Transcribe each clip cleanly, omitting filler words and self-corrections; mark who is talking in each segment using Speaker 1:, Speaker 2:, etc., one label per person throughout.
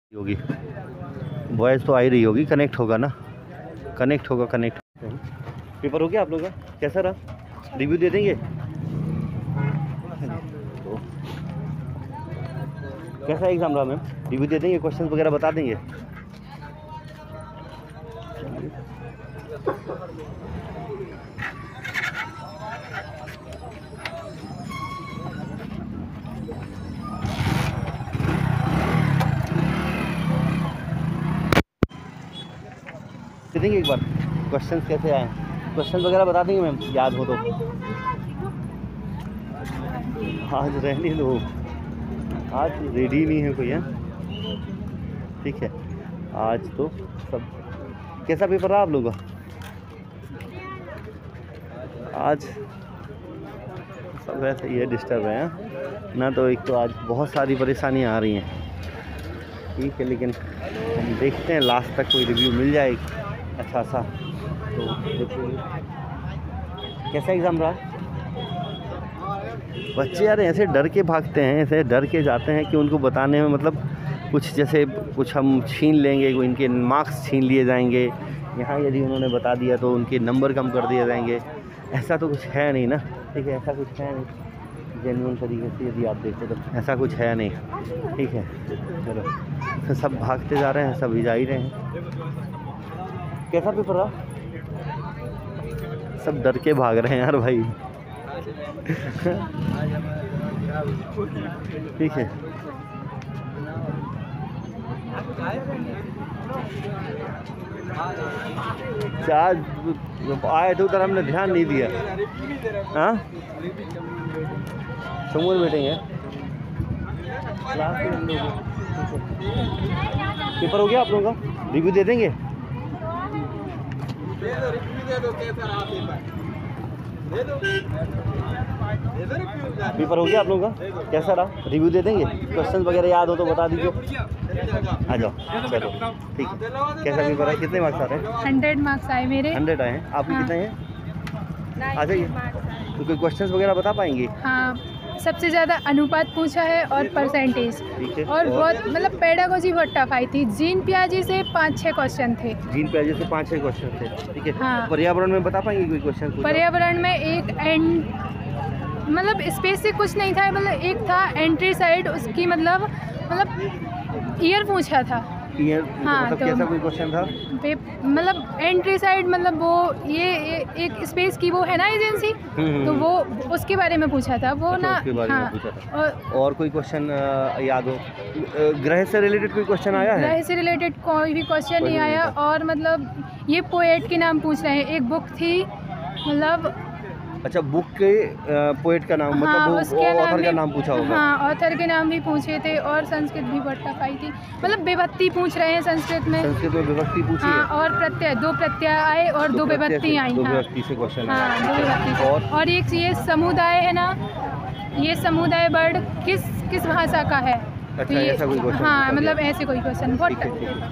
Speaker 1: होगी वॉइस तो आ ही रही होगी, कनेक्ट होगा ना, कनेक्ट होगा, कनेक्ट। पेपर हो गया आप लोग का? कैसा रहा? रिव्यू दे देंगे? तो कैसा एग्ज़ाम रहा मैम? रिव्यू दे देंगे, क्वेश्चन वगैरह बता देंगे? दे देंगे एक बार क्वेश्चंस कैसे आए, क्वेश्चन वगैरह बता देंगे मैम, याद हो तो। आज रहने दो, आज रेडी नहीं है कोई है, ठीक है। आज तो सब कैसा पेपर रहा आप लोगों का? आज सब वैसे ही है, डिस्टर्ब है ना, तो एक तो आज बहुत सारी परेशानियां आ रही हैं, ठीक है, लेकिन हम देखते हैं लास्ट तक कोई रिव्यू मिल जाए अच्छा सा। तो देखिए कैसा एग्ज़ाम रहा? बच्चे यार ऐसे डर के भागते हैं, ऐसे डर के जाते हैं कि उनको बताने में मतलब कुछ जैसे कुछ हम छीन लेंगे, इनके मार्क्स छीन लिए जाएंगे। यहाँ यदि उन्होंने बता दिया तो उनके नंबर कम कर दिए जाएंगे, ऐसा तो कुछ है नहीं ना, ठीक है, ऐसा कुछ है नहीं। जेन्युइन तरीके से यदि आप देखो तो ऐसा कुछ है नहीं, ठीक है। चलो तो सब भागते जा रहे हैं, सब जा ही रहे हैं। कैसा पेपर रहा? सब डर के भाग रहे हैं यार भाई ठीक है। आज आए थे उधर, हमने ध्यान नहीं दिया। हाँ समूह में बैठेंगे, पेपर हो गया आप लोगों का? रिव्यू दे देंगे? पेपर हो गया आप लोगों का? कैसा रहा? रिव्यू दे देंगे? क्वेश्चन वगैरह याद हो तो बता दीजिए। आ जाओ, चलो ठीक है। कैसा पेपर है? कितने मार्क्स आ रहे हैं?
Speaker 2: 100 मार्क्स आए मेरे।
Speaker 1: 100 आए हैं? आपके कितने हैं? आ जाइए। तो कोई क्वेश्चन वगैरह बता पाएंगे?
Speaker 2: हाँ, सबसे ज़्यादा अनुपात पूछा है और परसेंटेज, और बहुत मतलब पेडागोजी बहुत टफ आई थी। जीन पियाजे से 5-6 क्वेश्चन थे।
Speaker 1: जीन पियाजे से 5-6 क्वेश्चन थे, ठीक है।
Speaker 2: हाँ।
Speaker 1: पर्यावरण में बता पाएंगे कोई क्वेश्चन?
Speaker 2: पर्यावरण में एक मतलब स्पेस से कुछ नहीं था, मतलब एक था एंट्री साइड, उसकी मतलब ईयर पूछा था।
Speaker 1: ईयर?
Speaker 2: हाँ,
Speaker 1: मतलब
Speaker 2: तो
Speaker 1: कैसा कोई क्वेश्चन था?
Speaker 2: मतलब एंट्री साइड मतलब वो ये एक स्पेस की वो है ना एजेंसी, तो वो उसके बारे में पूछा था वो।
Speaker 1: अच्छा,
Speaker 2: ना
Speaker 1: उसके बारे
Speaker 2: हाँ,
Speaker 1: में पूछा था। और कोई क्वेश्चन याद हो? ग्रह से रिलेटेड कोई क्वेश्चन आया है?
Speaker 2: ग्रह से रिलेटेड कोई भी क्वेश्चन नहीं आया। और मतलब ये पोएट के नाम पूछ रहे हैं, एक बुक थी मतलब।
Speaker 1: अच्छा, बुक के पोएट का नाम,
Speaker 2: हाँ,
Speaker 1: मतलब वो ऑथर का नाम पूछा होगा?
Speaker 2: हाँ, ऑथर के नाम भी पूछे थे। और संस्कृत भी बहुत टफ आई थी, मतलब विभक्ति पूछ रहे हैं संस्कृत में।
Speaker 1: संस्कृत में विभक्ति पूछी है?
Speaker 2: हाँ, और प्रत्यय, 2 प्रत्यय आए और 2 विभक्ति आई।
Speaker 1: 2 विभक्ति से क्वेश्चन
Speaker 2: हाँ, 2 विभक्ति से। और एक ये समुदाय है ना, ये समुदाय वर्ड किस भाषा का है?
Speaker 1: अच्छा, ऐसा कोई क्वेश्चन?
Speaker 2: हाँ, मतलब ऐसे कोई क्वेश्चन बहुत।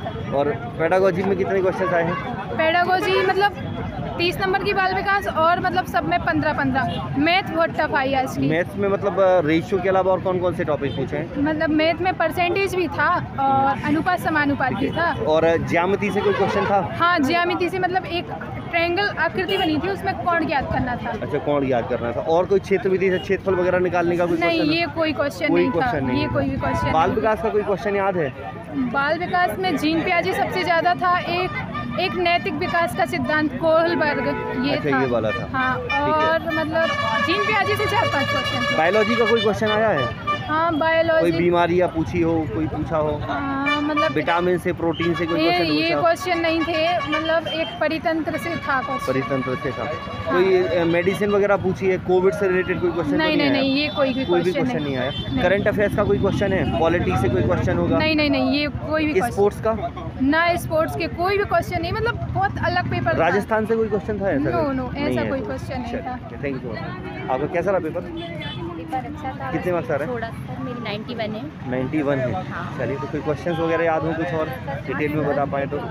Speaker 1: और पेडागोजी में कितने क्वेश्चन आए हैं?
Speaker 2: पेडागोजी मतलब 30 नंबर की बाल विकास, और मतलब सब में 15-15। मैथ बहुत टफ आई आज की।
Speaker 1: मैथ्स में मतलब रेशियो के अलावा और कौन कौन से टॉपिक पूछे हैं?
Speaker 2: मतलब मैथ में परसेंटेज भी था और अनुपात समानुपात भी था।
Speaker 1: और ज्यामिति से कोई क्वेश्चन था?
Speaker 2: हाँ, ज्यामिति से मतलब एक ट्रायंगल आकृति बनी थी, उसमें कोण ज्ञात करना था।
Speaker 1: अच्छा, कोण याद करना था। और कोई क्षेत्र विधि से क्षेत्रफल वगैरह निकालने का कोई
Speaker 2: नहीं,
Speaker 1: क्वेश्चन?
Speaker 2: ये कोई क्वेश्चन नहीं था। ये कोई भी क्वेश्चन।
Speaker 1: बाल विकास का कोई क्वेश्चन याद है?
Speaker 2: बाल विकास में जीन पियाजे सबसे ज़्यादा था। एक नैतिक विकास का सिद्धांत कोहलबर्ग, ये
Speaker 1: अच्छा,
Speaker 2: था।
Speaker 1: ये वाला था।
Speaker 2: हाँ, और मतलब जीन पियाजे से 4-5 क्वेश्चन थे।
Speaker 1: बायोलॉजी का कोई क्वेश्चन आया है?
Speaker 2: हाँ, बायोलॉजी।
Speaker 1: कोई बीमारी या पूछी हो, कोई पूछा हो?
Speaker 2: हाँ, मतलब
Speaker 1: विटामिन से, प्रोटीन से कोई क्वेश्चन?
Speaker 2: ये क्वेश्चन नहीं थे, मतलब एक परितंत्र से था क्वेश्चन।
Speaker 1: परितंत्र से था। कोई मेडिसिन वगैरह पूछी है? कोविड से रिलेटेड कोई क्वेश्चन?
Speaker 2: नहीं, ये कोई भी क्वेश्चन
Speaker 1: नहीं आया। करंट अफेयर्स का कोई क्वेश्चन है? पॉलिटिक्स से कोई क्वेश्चन होगा?
Speaker 2: नहीं, ये कोई भी।
Speaker 1: स्पोर्ट्स का?
Speaker 2: ना, स्पोर्ट्स के कोई भी क्वेश्चन नहीं, मतलब बहुत अलग पेपर था।
Speaker 1: राजस्थान से कोई क्वेश्चन था ऐसा?
Speaker 2: नो, ऐसा कोई क्वेश्चन नहीं था।
Speaker 1: Thank you so much. आपका कैसा रहा पेपर?
Speaker 3: पेपर अच्छा था।
Speaker 1: कितने मार्क्स आ रहे हैं?
Speaker 3: थोड़ा सा, मेरी 91 है।
Speaker 1: 91 है? चलिए, तो कोई क्वेश्चंस वगैरह याद हो कुछ और डिटेल में बता पाए तो?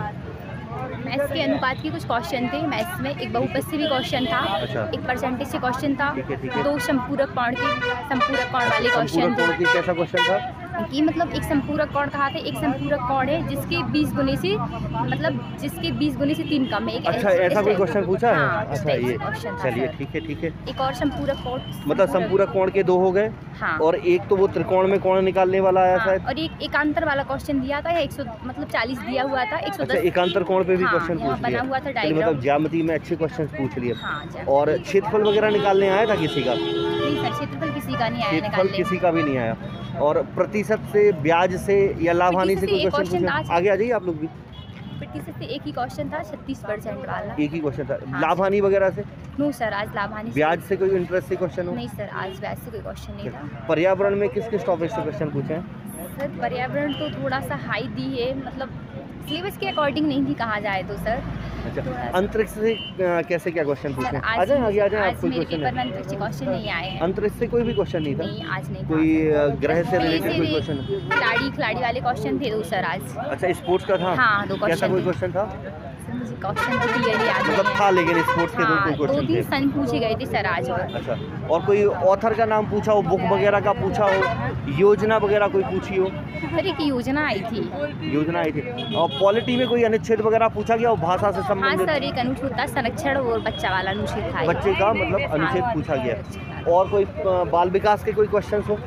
Speaker 3: मैथ्स के अनुपात के कुछ क्वेश्चन थे। मैथ्स में एक बहुपद से भी क्वेश्चन था।
Speaker 1: अच्छा।
Speaker 3: एक परसेंटेज से क्वेश्चन था।
Speaker 1: ठीक है।
Speaker 3: 2 संपूरक कोण वाले क्वेश्चन थे।
Speaker 1: कैसा क्वेश्चन था?
Speaker 3: कि मतलब एक संपूरक कोण कहा था, एक संपूरक कोण है जिसके 20 गुने से मतलब जिसके 20 गुने से 3 कम है।
Speaker 1: अच्छा, ऐसा कोई क्वेश्चन पूछा है?
Speaker 3: हाँ,
Speaker 1: अच्छा, ये चलिए ठीक है।
Speaker 3: एक और संपूरक कोण,
Speaker 1: मतलब संपूरक कोण के 2 हो गए।
Speaker 3: हाँ,
Speaker 1: और एक तो वो त्रिकोण में कोण निकालने वाला आया शायद।
Speaker 3: और एक एकांतर वाला क्वेश्चन दिया था, 100 मतलब 40 दिया हुआ था, 110।
Speaker 1: अच्छा, एकांतर कोण पे भी क्वेश्चन पूछ
Speaker 3: बना
Speaker 1: लिया।
Speaker 3: हुआ था
Speaker 1: चलिए,
Speaker 3: डायग्राम।
Speaker 1: मतलब ज्यामिति में अच्छे क्वेश्चन पूछ लिए।
Speaker 3: हाँ,
Speaker 1: और क्षेत्रफल वगैरह निकालने आया था किसी का?
Speaker 3: नहीं सर, क्षेत्रफल किसी का नहीं आया
Speaker 1: क्षेत्रफल
Speaker 3: निकालने।
Speaker 1: किसी का भी नहीं आया। और प्रतिशत से, ब्याज से या लाभ हानि से कोई क्वेश्चन पूछा? आगे आ जाइए आप लोग भी।
Speaker 3: प्रतिशत से एक ही क्वेश्चन था, 36% वाला।
Speaker 1: एक ही क्वेश्चन था।
Speaker 3: हाँ,
Speaker 1: लाभ हानि वगैरह से?
Speaker 3: नो सर, आज लाभ हानि
Speaker 1: ब्याज से कोई इंटरेस्ट से क्वेश्चन हो?
Speaker 3: नहीं सर, आज ब्याज से कोई क्वेश्चन नहीं था।
Speaker 1: पर्यावरण में किस किस टॉपिक से क्वेश्चन पूछे हैं?
Speaker 3: सर पर्यावरण तो थोड़ा सा हाई दी है, मतलब सिलेबस के अकॉर्डिंग नहीं थी कहा जाए तो सर।
Speaker 1: अच्छा, अंतरिक्ष से कैसे क्या क्वेश्चन पूछे?
Speaker 3: सर,
Speaker 1: आ जाए आगे आ जाए। आप कोई
Speaker 3: मेरे
Speaker 1: क्वेश्चन
Speaker 3: पेपर में अंतरिक्ष क्वेश्चन नहीं आए हैं।
Speaker 1: अंतरिक्ष से कोई भी क्वेश्चन नहीं था?
Speaker 3: नहीं, आज नहीं था।
Speaker 1: कोई ग्रह से रिलेटेड कोई क्वेश्चन?
Speaker 3: खिलाड़ी वाले क्वेश्चन थे 2 सर आज।
Speaker 1: अच्छा, स्पोर्ट्स का था?
Speaker 3: हाँ, 2
Speaker 1: कैसा
Speaker 3: क्वेश्चन
Speaker 1: कोई
Speaker 3: थे।
Speaker 1: क्वेश्चन था?
Speaker 3: सर मुझे क्वेश्चन तो क्लियरली याद नहीं
Speaker 1: मतलब
Speaker 3: है।
Speaker 1: था, लेकिन स्पोर्ट्स के
Speaker 3: हाँ,
Speaker 1: कोई क्वेश्चन
Speaker 3: 2-3
Speaker 1: थे?
Speaker 3: सन पूछे गए थे सर आज।
Speaker 1: अच्छा, और कोई ऑथर का नाम पूछा हो, बुक वगैरह का पूछा हो, योजना वगैरह कोई पूछी हो?
Speaker 3: सर एक योजना आई थी।
Speaker 1: योजना आई थी। और पॉलिटी में कोई अनुच्छेद वगैरह पूछा गया और भाषा से
Speaker 3: हाँ
Speaker 1: संबंधित?
Speaker 3: सर, एक अनुच्छेद था संरक्षण और बच्चा वाला अनुच्छेद था।
Speaker 1: बच्चे का मतलब अनुच्छेद पूछा गया। और कोई बाल विकास के कोई क्वेश्चन हो?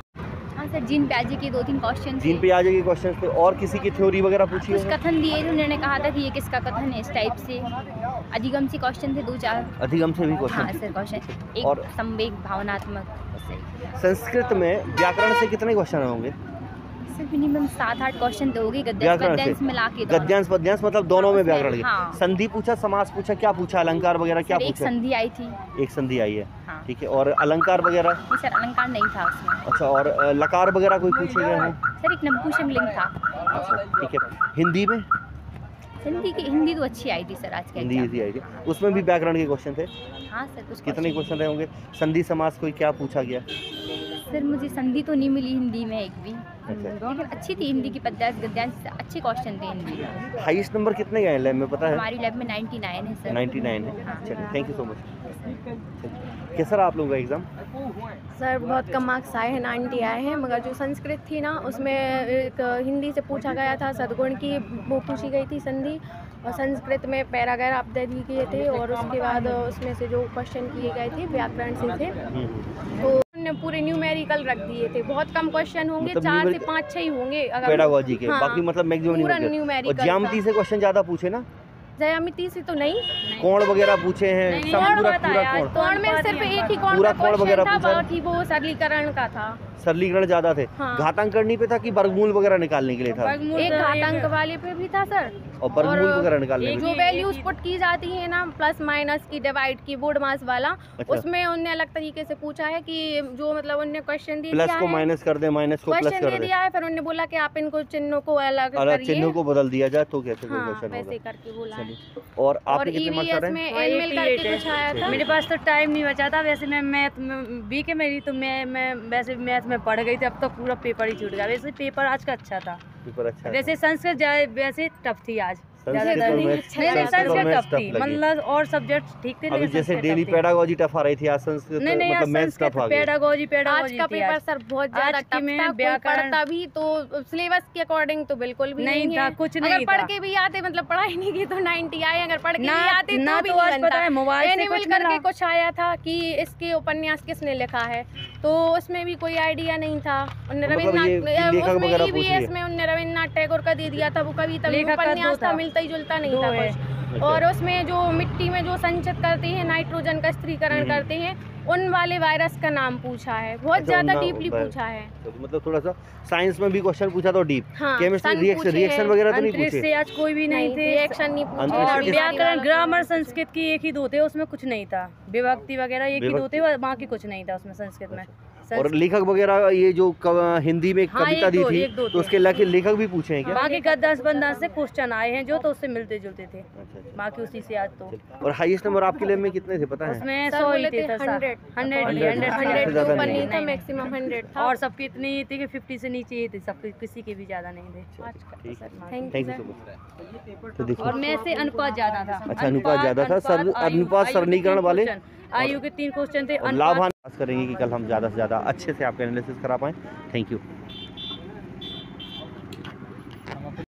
Speaker 3: हाँ सर, जीन प्याजे के 2-3 क्वेश्चन
Speaker 1: जीन पे आ जाएगी क्वेश्चन पे। और किसी की थ्योरी वगैरह पूछी
Speaker 3: कुछ
Speaker 1: हो?
Speaker 3: कथन दिए थे, उन्होंने कहा था कि ये किसका कथन है, इस टाइप से। अधिगम से क्वेश्चन थे 2-4।
Speaker 1: अधिगम से भी
Speaker 3: हाँ
Speaker 1: क्वेश्चन?
Speaker 3: सर, क्वेश्चन
Speaker 1: और
Speaker 3: एक संवेग भावनात्मक से।
Speaker 1: संस्कृत में व्याकरण से कितने क्वेश्चन होंगे?
Speaker 3: सर मिनिमम 7-8 क्वेश्चन तो होगी
Speaker 1: व्याकरण
Speaker 3: गद्यांश
Speaker 1: से?
Speaker 3: मिला के। दोनों।
Speaker 1: गद्यांश पद्यांश मतलब दोनों में
Speaker 3: उसमें,
Speaker 1: व्याकरण के?
Speaker 3: हाँ।
Speaker 1: संधि पूछा, समास पूछा, क्या पूछा, अलंकार वगैरह क्या
Speaker 3: सर एक
Speaker 1: पूछा?
Speaker 3: संधि आई थी।
Speaker 1: एक संधि आई है।
Speaker 3: हाँ।
Speaker 1: ठीक है, और अलंकार वगैरह?
Speaker 3: नहीं सर, अलंकार नहीं था उसमें।
Speaker 1: अच्छा, और लकार वगैरह कोई पूछे गए हैं?
Speaker 3: सर एक नपुंसक लिंग था।
Speaker 1: अच्छा, ठीक है। हिंदी में?
Speaker 3: हिंदी तो अच्छी आई थी सर आज के
Speaker 1: हिंदी
Speaker 3: एग्जाम।
Speaker 1: इजी आई थी, उसमें भी व्याकरण के क्वेश्चन थे?
Speaker 3: हाँ सर, कुछ
Speaker 1: कितने क्वेश्चन रहे होंगे? संधि समास कोई क्या पूछा गया?
Speaker 3: सर मुझे संधि तो नहीं मिली हिंदी में एक भी,
Speaker 1: अच्छा।
Speaker 3: लेकिन अच्छी थी हिंदी की, पद्यांश गद्यांश अच्छे क्वेश्चन थे हिंदी में।
Speaker 1: हाईएस्ट नंबर कितने गए लैब में, पता है?
Speaker 3: हमारी लैब में 99 है सर।
Speaker 1: 99 है।
Speaker 3: हाँ।
Speaker 1: चलिए, थैंक यू सो मच। कैसा रहा आप लोगों का एग्ज़ाम?
Speaker 4: सर बहुत कम मार्क्स आए हैं, 90 आए हैं, मगर जो संस्कृत थी ना उसमें एक हिंदी से पूछा गया था, सद्गुण की वो पूछी गई थी संधि, और संस्कृत में पैराग्राफ दे दिए गए थे, और उसके बाद उसमें से जो क्वेश्चन किए गए थे व्याकरण से थे, तो उन्होंने पूरे न्यूमेरिकल रख दिए थे। बहुत कम क्वेश्चन होंगे,
Speaker 1: मतलब
Speaker 4: 4 से 5-6 ही होंगे अगर
Speaker 1: पेडागोजी के,
Speaker 4: हाँ,
Speaker 1: बाकी मतलब मैक्सिमम
Speaker 4: पूरा
Speaker 1: नहीं। और
Speaker 4: न्यूमेरिकल
Speaker 1: ज्यामिति से क्वेश्चन ज़्यादा पूछे ना?
Speaker 4: ज्यामिति से तो नहीं,
Speaker 1: कोण वगैरह पूछे हैं? पूरा कोण?
Speaker 4: कोण में सिर्फ एक ही कोण
Speaker 1: पूरा
Speaker 4: का
Speaker 1: कोण
Speaker 4: क्वेश्चन
Speaker 1: वगैरह
Speaker 4: था,
Speaker 1: पूछा?
Speaker 4: बाकी वो सरलीकरण का था।
Speaker 1: सरलीकरण ज़्यादा थे।
Speaker 4: हाँ।
Speaker 1: घातांक करने पे था कि वर्गमूल वगैरह निकालने के लिए था?
Speaker 4: एक घातांक वाले पे भी था सर,
Speaker 1: और वर्गमूल वगैरह निकालने
Speaker 4: जो
Speaker 1: में?
Speaker 4: वैल्यूज पुट की जाती है ना, प्लस माइनस की, डिवाइड की, बोर्ड मास वाला,
Speaker 1: अच्छा।
Speaker 4: उसमें उन्होंने अलग तरीके से पूछा है कि जो मतलब उन्होंने क्वेश्चन दे
Speaker 1: प्लस
Speaker 4: दिया
Speaker 1: को
Speaker 4: है,
Speaker 1: माइनस कर दे, माइनस को प्लस
Speaker 4: क्वेश्चन
Speaker 1: कर
Speaker 4: दे
Speaker 1: दे,
Speaker 4: दिया है, फिर उन्होंने बोला कि आप इनको चिन्हों को अलग
Speaker 1: अलग
Speaker 4: करिए।
Speaker 1: चिन्हों को बदल दिया जाए तो कैसे कोई
Speaker 4: हाँ,
Speaker 1: क्वेश्चन
Speaker 4: वैसे
Speaker 1: होगा?
Speaker 4: करके बोला है।
Speaker 1: चलिए, और आपके कितने मार्क्स आ
Speaker 4: EVS
Speaker 1: रहे
Speaker 4: में
Speaker 1: हैं?
Speaker 4: एनमेल करके कुछ आया था।
Speaker 5: मेरे पास तो टाइम नहीं बचा था, वैसे मैं मैथ बी के मेरी तो मैं वैसे मैथ में पढ़ गई थी, अब तो पूरा पेपर ही छूट गया। वैसे पेपर आज का अच्छा था,
Speaker 1: पेपर अच्छा है।
Speaker 5: वैसे संस्कृत वैसे टफ थी आज।
Speaker 1: संस्कृत और मैथ्स
Speaker 5: संस्कृत टफ थी,
Speaker 1: लगी।
Speaker 5: मतलब और सब्जेक्ट ठीक थे,
Speaker 1: अभी
Speaker 5: लेकिन
Speaker 1: जैसे
Speaker 5: संस्कृत
Speaker 1: डेली
Speaker 5: tough थी।
Speaker 1: पेडागोजी टफ आ रही थी, आज संस्कृत
Speaker 5: नहीं
Speaker 1: मतलब मैथ्स टफ आ गई।
Speaker 5: पेडागोजी
Speaker 4: आज का पेपर
Speaker 5: आज।
Speaker 4: सर बहुत ज्यादा
Speaker 5: आज की
Speaker 4: टफ
Speaker 5: में
Speaker 4: था, कोई
Speaker 5: व्याकरण-
Speaker 4: पढ़ता भी तो सिलेबस के अकॉर्डिंग तो बिल्कुल भी
Speaker 5: नहीं था,
Speaker 4: है।
Speaker 5: कुछ
Speaker 4: अगर
Speaker 5: नहीं
Speaker 4: पढ़
Speaker 5: था।
Speaker 4: के भी आते, मतलब पढ़ाई नहीं की तो 90 आए, अगर पढ़ के
Speaker 5: ना-
Speaker 4: भी आते
Speaker 5: ना
Speaker 4: तो भी
Speaker 5: तो
Speaker 4: नहीं
Speaker 5: आज पता है, मोबाइल से
Speaker 4: एनिमल
Speaker 5: कुछ
Speaker 4: करके
Speaker 5: मिला।
Speaker 4: कुछ आया था कि इसके उपन्यास किसने लिखा है, तो उसमें भी कोई आइडिया नहीं था। उन्होंने
Speaker 1: मतलब ये
Speaker 4: रविन्द्रनाथ
Speaker 1: लेखक
Speaker 4: उसमें
Speaker 1: वगैरह पूछ
Speaker 4: EVS
Speaker 1: लिए।
Speaker 4: में उन्होंने रविन्द्रनाथ टैगोर का दे दिया था, वो कविता
Speaker 5: लेखक का
Speaker 4: उपन्यास
Speaker 5: दो था।
Speaker 4: था, मिलता ही जुलता नहीं
Speaker 5: दो
Speaker 4: था
Speaker 5: है।
Speaker 4: कुछ। और उसमें जो मिट्टी में जो संचित करते हैं नाइट्रोजन का स्त्रीकरण करते हैं, उन वाले वायरस का नाम पूछा है, बहुत
Speaker 1: अच्छा,
Speaker 4: ज्यादा
Speaker 1: उनका
Speaker 4: डीपली
Speaker 1: वायरस।
Speaker 4: पूछा है।
Speaker 1: मतलब थोड़ा सा साइंस में भी क्वेश्चन पूछा तो डीप।
Speaker 4: हाँ,
Speaker 1: केमिस्ट्री
Speaker 4: सन
Speaker 1: रिएक्शन
Speaker 4: पूछे
Speaker 1: रिएक्शन
Speaker 4: हैं,
Speaker 1: वगैरह तो नहीं
Speaker 5: अंतरिक्ष
Speaker 1: पूछे?
Speaker 5: से आज कोई भी नहीं थे।
Speaker 4: रिएक्शन नहीं पूछा।
Speaker 1: अंतरिक्ष
Speaker 5: और
Speaker 1: किस-
Speaker 5: व्याकरण ग्रामर संस्कृत की एक ही 2 थे, उसमें कुछ नहीं था। विभक्ति वगैरह एक ही 2 थे, बाकी कुछ नहीं था उसमें संस्कृत में।
Speaker 1: और लेखक वगैरह ये जो हिंदी में
Speaker 5: हाँ,
Speaker 1: कविता
Speaker 5: एक
Speaker 1: दी
Speaker 5: दो-
Speaker 1: थी
Speaker 5: एक दो
Speaker 1: तो
Speaker 5: थे।
Speaker 1: उसके लेखक भी पूछे हैं क्या?
Speaker 5: बाकी का 10-15 से क्वेश्चन आए हैं जो, तो उससे मिलते जुलते थे,
Speaker 1: अच्छा, अच्छा।
Speaker 5: बाकी उसी से आज तो।
Speaker 1: और हाईएस्ट नंबर आपके लैब में कितने थे पता है?
Speaker 5: उसमें
Speaker 4: सर
Speaker 5: 100 ही
Speaker 4: बोले
Speaker 5: थे,
Speaker 4: थे 100
Speaker 1: 100
Speaker 4: के ऊपर नहीं था,
Speaker 5: नहीं।
Speaker 4: मैक्सिमम 100 था।
Speaker 5: और सबके इतने ही थे कि 50 से नीचे ही थे, सबके किसी के भी ज़्यादा नहीं थे आज का
Speaker 1: ठीक
Speaker 5: sir marks.
Speaker 4: Thank
Speaker 1: thank
Speaker 4: you
Speaker 1: you
Speaker 4: sir.
Speaker 1: So much. तो देखो,
Speaker 5: और मैं से अनुपात ज़्यादा था।
Speaker 1: अच्छा, अनुपात ज़्यादा था, अनुपात सरलीकरण वाले
Speaker 5: आयु के 3 क्वेश्चन थे।
Speaker 1: और लाभान करेंगे कि कल हम ज़्यादा से ज़्यादा अच्छे से आपका एनालिसिस करा पाएँ। Thank you.